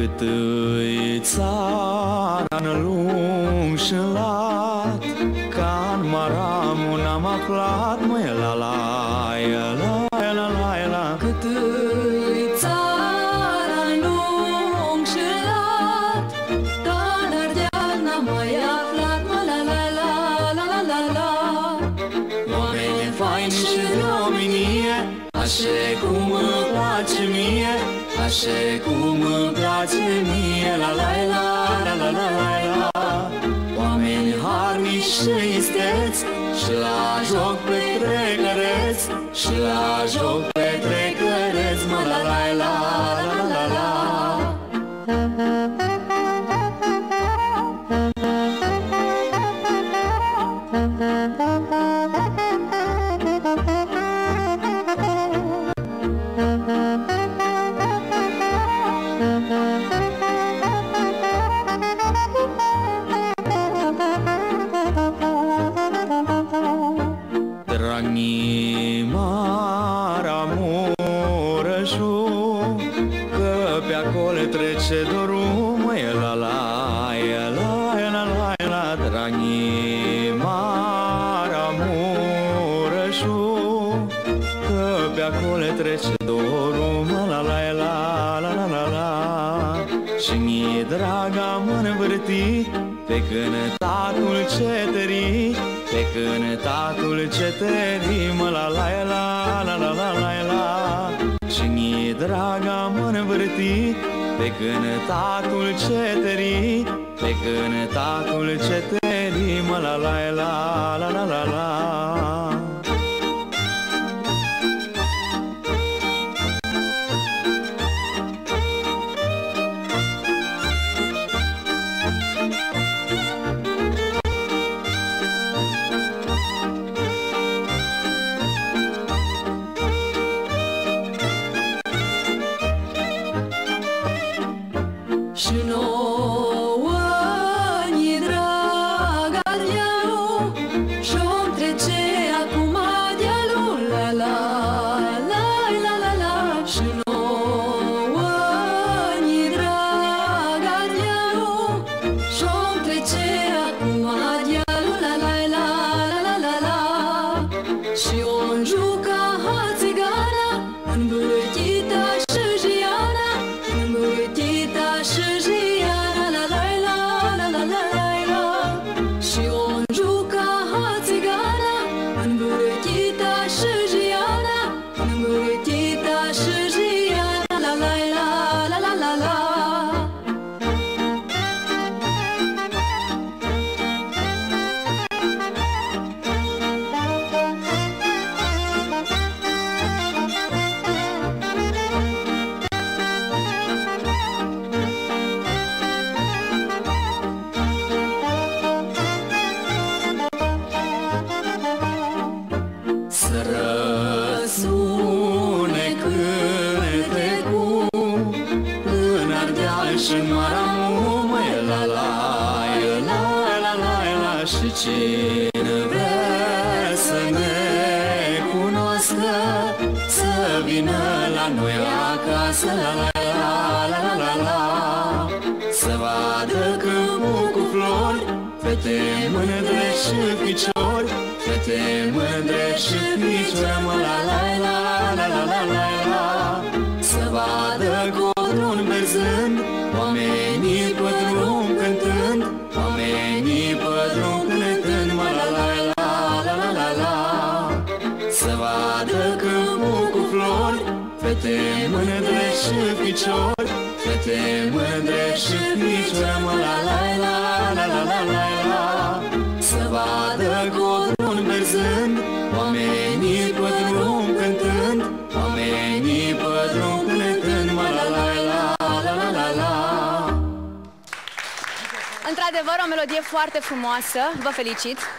Cât îi țara lung și lat, ca-n Maramu n-am aflat, măi, la la la la la la. Cât îi țara lung și lat, ca-n Ardeal n-am mai aflat, mă, la la la la la la. Oameni faini și Românie, așa cum îmi place mie, așa cum îmi place mie, la la la la la la la la. Oameni harnici și isteți, și la joc petrecăreți, și la joc petrecăreți, mă, la la la la la la. Dragii Maramu Rășu, că pe acolo trece dorul, măi, la la la la la la. Dragii Maramu Rășu, că pe acolo trece dorul, mă, la la la la la la la. Și mi-e draga mă învârti pe cântatul ceterii, pe cântatul ceterii, mă, la la la la la la la la. Și mi-e draga mă învârti pe cântatul ceterii, pe cântatul ceterii, mă, la la la la la la la. Și nouă ni drag Ardealul, și-o trece acum dealul, la la la la la la. Și nouă ni drag Ardealul, și-o trece acum dealul, la la la la la la la. Și-o juca țigana, învârtita și jiana, învârtita și jiana, la la la la la la la. Și-o juca țigana, învârtita și jiana, învârtita și jiana, la la la la la la. Să răsune cântecul în Ardeal și-n Maramu, măi, la la la la la la. Și cine vrea să ne cunoască, să vină la noi acasă, la la la la la la. Să vadă câmpul cu flori, fete mândre și piciori, fete mândre și piciori, mă, la la la la la la la la. Să vadă codrun merzând, oamenii pe drum cântând, oamenii pe drum cântând, mă, la la la la la la la. Să vadă câmpul cu flori, fete mândre și piciori, fete mândre și piciori, mă, la la la la la la la la. Să vadă codrun merzând, oamenii pe drum cântând, oamenii pe drum cântând, mă, la la la la la la la. Într-adevăr, o melodie foarte frumoasă, vă felicit!